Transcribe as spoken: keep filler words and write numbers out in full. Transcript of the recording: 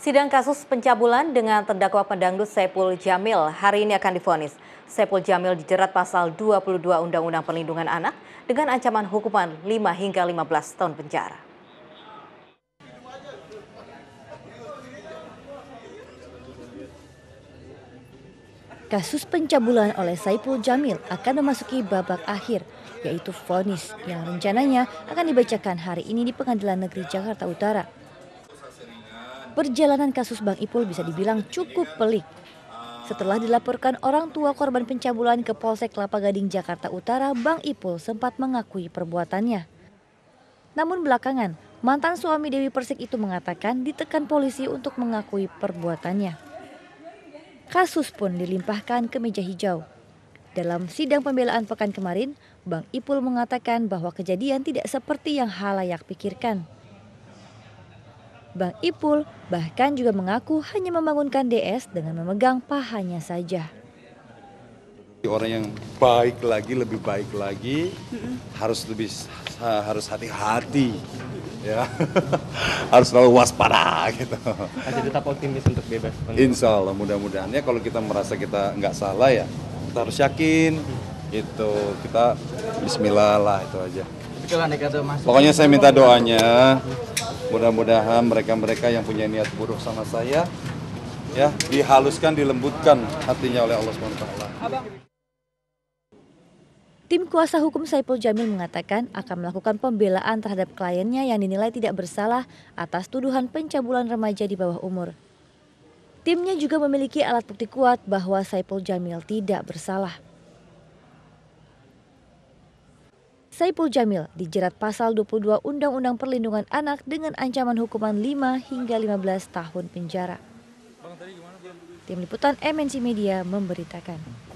Sidang kasus pencabulan dengan terdakwa pendangdut Saipul Jamil hari ini akan divonis. Saipul Jamil dijerat pasal dua puluh dua Undang-Undang Perlindungan Anak dengan ancaman hukuman lima hingga lima belas tahun penjara. Kasus pencabulan oleh Saipul Jamil akan memasuki babak akhir, yaitu vonis yang rencananya akan dibacakan hari ini di Pengadilan Negeri Jakarta Utara. Perjalanan kasus Bang Ipul bisa dibilang cukup pelik. Setelah dilaporkan orang tua korban pencabulan ke Polsek Kelapa Gading Jakarta Utara, Bang Ipul sempat mengakui perbuatannya. Namun belakangan, mantan suami Dewi Persik itu mengatakan ditekan polisi untuk mengakui perbuatannya. Kasus pun dilimpahkan ke meja hijau. Dalam sidang pembelaan pekan kemarin, Bang Ipul mengatakan bahwa kejadian tidak seperti yang halayak pikirkan. Bang Ipul bahkan juga mengaku hanya membangunkan D S dengan memegang pahanya saja. Orang yang baik lagi, lebih baik lagi, mm-hmm. harus lebih harus hati-hati, ya, harus selalu waspada gitu. Masih tetap optimis untuk bebas. Insya Allah, mudah-mudahannya kalau kita merasa kita nggak salah ya, kita harus yakin, itu kita Bismillah lah itu aja. Pokoknya saya minta doanya, mudah-mudahan mereka-mereka yang punya niat buruk sama saya, ya dihaluskan, dilembutkan hatinya oleh Allah subhanahu wa taala. Tim kuasa hukum Saipul Jamil mengatakan akan melakukan pembelaan terhadap kliennya yang dinilai tidak bersalah atas tuduhan pencabulan remaja di bawah umur. Timnya juga memiliki alat bukti kuat bahwa Saipul Jamil tidak bersalah. Saipul Jamil dijerat pasal dua puluh dua Undang-Undang Perlindungan Anak dengan ancaman hukuman lima hingga lima belas tahun penjara. Tim Liputan M N C Media memberitakan.